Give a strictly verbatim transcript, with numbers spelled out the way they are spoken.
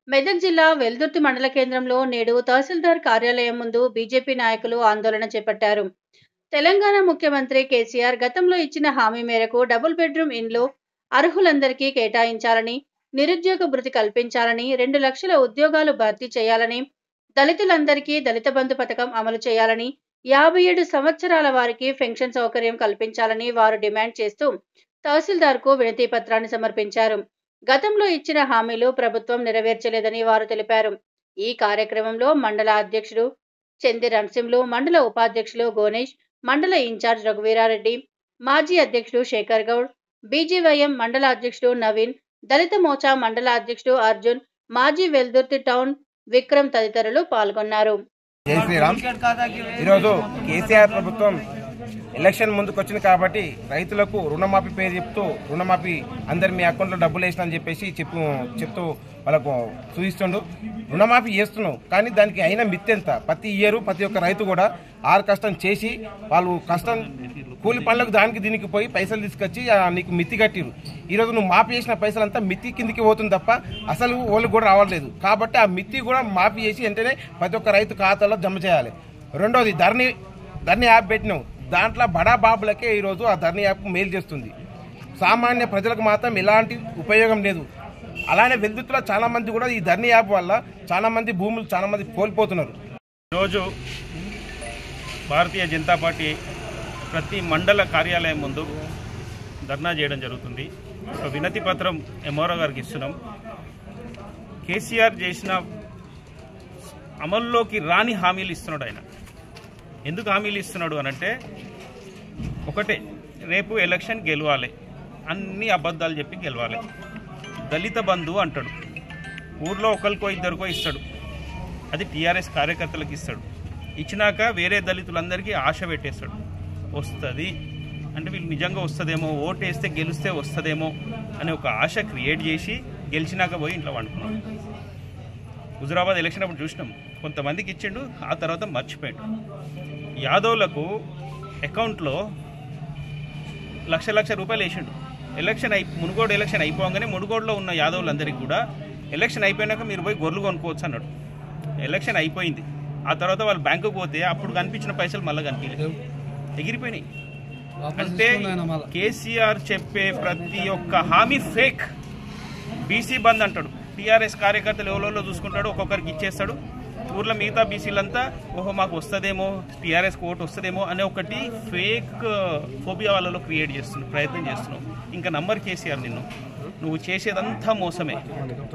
మెదక్ జిల్లా వెల్దుర్తి మండల కేంద్రంలో నేడు తహసీల్దార్ కార్యాలయం ముందు బీజేపీ నాయకులు ఆందోళన చేపట్టారు. తెలంగాణ ముఖ్యమంత్రి కేసీఆర్ గతంలో ఇచ్చిన హామీ మేరకు డబుల్ బెడ్రూమ్ ఇండ్లు అర్హులందరికీ కేటాయించాలని, నిరుద్యోగ భృతి కల్పించాలని, రెండు లక్షల ఉద్యోగాలు భర్తీ చేయాలని, దళితులందరికీ దళిత బంధు పథకం అమలు చేయాలని, యాభై ఏడు సంవత్సరాల వారికి పెన్షన్ సౌకర్యం కల్పించాలని వారు డిమాండ్ చేస్తూ తహసీల్దార్కు వినతి పత్రాన్ని సమర్పించారు. గతంలో ఇచ్చిన హామీలు ప్రభుత్వం నెరవేర్చలేదని వారు తెలిపారు. ఈ కార్యక్రమంలో మండల అధ్యక్షుడు చంది నరసింహులు, మండల ఉపాధ్యక్షులు గోనేష్, మండల ఇన్ఛార్జ్ రఘువీరారెడ్డి, మాజీ అధ్యక్షుడు శేఖర్ గౌడ్, బీజేవైఎం మండల అధ్యక్షుడు నవీన్, దళిత మోర్చా మండల అధ్యక్షుడు అర్జున్, మాజీ వెల్దుర్తి టౌన్ విక్రమ్ తదితరులు పాల్గొన్నారు. జై శ్రీరామ్. ఈరోజు కేసీఆర్ ప్రభుత్వం ఎలక్షన్ ముందుకు వచ్చింది కాబట్టి రైతులకు రుణమాఫీ పేరు చెప్తూ రుణమాఫీ అందరు మీ అకౌంట్లో డబ్బులు వేసిన అని చెప్పేసి చెప్పు చెప్తూ వాళ్ళకు చూపిస్తుండు. రుణమాఫీ చేస్తున్నావు కానీ దానికి అయిన మిత్తి ఎంత? ప్రతి ఇయర్ ప్రతి ఒక్క రైతు కూడా ఆరు కష్టం చేసి వాళ్ళు కష్టం కూలి పనులకు దానికి దీనికి పోయి పైసలు తీసుకొచ్చి నీకు మిత్తి కట్టిరు. ఈరోజు నువ్వు మాఫీ చేసిన పైసలంతా మిత్తి కిందికి పోతుంది తప్ప అసలు వాళ్ళు కూడా రావట్లేదు. కాబట్టి ఆ మిత్తి కూడా మాఫీ చేసి వెంటనే ప్రతి ఒక్క రైతు ఖాతాలో జమ చేయాలి. రెండోది ధరణి ధరణి యాప్ పెట్టినావు, దాంట్లో బడా బాబులకే ఈరోజు ఆ ధరణి యాప్ మేలు చేస్తుంది. సామాన్య ప్రజలకు మాత్రం ఎలాంటి ఉపయోగం లేదు. అలానే వెల్దుర్తిలో చాలా మంది కూడా ఈ ధరణి యాప్ వల్ల చాలా మంది భూములు చాలా మంది కోల్పోతున్నారు. ఈరోజు భారతీయ జనతా పార్టీ ప్రతి మండల కార్యాలయం ముందు ధర్నా చేయడం జరుగుతుంది. ఒక వినతి పత్రం ఎంఆర్ఓ గారికి ఇస్తున్నాం. కేసీఆర్ చేసిన అమల్లోకి రాని హామీలు ఇస్తున్నాడు. ఆయన ఎందుకు హామీలు ఇస్తున్నాడు అనంటే, ఒకటే, రేపు ఎలక్షన్ గెలవాలి, అన్ని అబద్ధాలు చెప్పి గెలవాలి. దళిత బంధు అంటాడు, ఊర్లో ఒకరికో ఇద్దరికో ఇస్తాడు, అది టీఆర్ఎస్ కార్యకర్తలకు ఇస్తాడు. ఇచ్చినాక వేరే దళితులందరికీ ఆశ పెట్టేస్తాడు, వస్తుంది అంటే వీళ్ళు నిజంగా వస్తుందేమో, ఓటు వేస్తే గెలిస్తే వస్తుందేమో అనే ఒక ఆశ క్రియేట్ చేసి గెలిచినాక పోయి ఇంట్లో వండుకున్నాం. హుజురాబాద్ ఎలక్షన్ అప్పుడు చూసినాం, కొంతమందికి ఇచ్చిండు, ఆ తర్వాత మర్చిపోయాడు. యాదవ్లకు అకౌంట్లో లక్ష లక్ష రూపాయలు వేసిండు. ఎలక్షన్ అయి మునుగోడు ఎలక్షన్ అయిపోగానే మునుగోడులో ఉన్న యాదవులందరికీ కూడా ఎలక్షన్ అయిపోయినాక మీరు పోయి గొర్రెలు కొనుక్కోవచ్చు అన్నాడు. ఎలక్షన్ అయిపోయింది, ఆ తర్వాత వాళ్ళు బ్యాంకుకు పోతే అప్పుడు కనిపించిన పైసలు మళ్ళీ కనిపించలేదు, ఎగిరిపోయినాయి. అంటే కేసీఆర్ చెప్పే ప్రతి ఒక్క హామీ ఫేక్. బీసీ బంద్ అంటాడు, టీఆర్ఎస్ కార్యకర్తలు ఎవరో చూసుకుంటాడు, ఒక్కొక్కరికి ఇచ్చేస్తాడు. ఊర్లో మిగతా బీసీలంతా ఓహో మాకు వస్తుందేమో, టీఆర్ఎస్కి ఓటు వస్తుందేమో అనే ఒకటి ఫేక్ ఫోబియా వాళ్ళలో క్రియేట్ చేస్తున్నావు, ప్రయత్నం చేస్తున్నావు. ఇంకా నమ్మరు కేసీఆర్ నిన్ను. నువ్వు చేసేదంతా మోసమే.